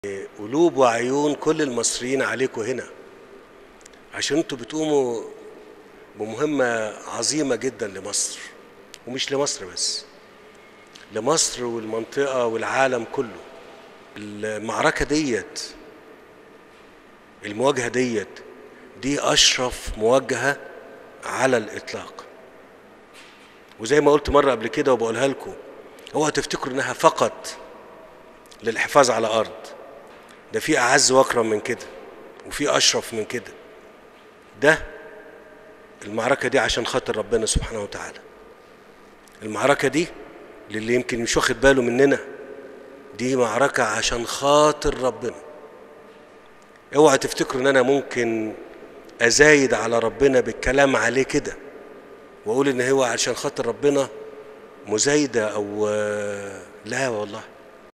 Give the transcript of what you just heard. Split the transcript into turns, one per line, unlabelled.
قلوب وعيون كل المصريين عليكم هنا، عشان انتوا بتقوموا بمهمة عظيمة جدا لمصر، ومش لمصر بس، لمصر والمنطقة والعالم كله. المعركة ديت، المواجهة دي أشرف مواجهة على الإطلاق. وزي ما قلت مرة قبل كده وبقولها لكم، هو تفتكروا إنها فقط للحفاظ على أرض. ده في أعز وأكرم من كده، وفي أشرف من كده. ده المعركة دي عشان خاطر ربنا سبحانه وتعالى. المعركة دي للي يمكن مش واخد باله مننا، دي معركة عشان خاطر ربنا. اوعى تفتكروا ان انا ممكن ازايد على ربنا بالكلام عليه كده واقول ان هو عشان خاطر ربنا مزايدة او لا والله.